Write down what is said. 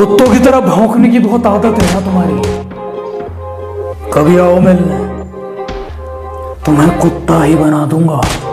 कुत्तों की तरह भौंकने की बहुत आदत है ना तुम्हारी। कभी आओ मिलने, तुम्हें कुत्ता ही बना दूंगा।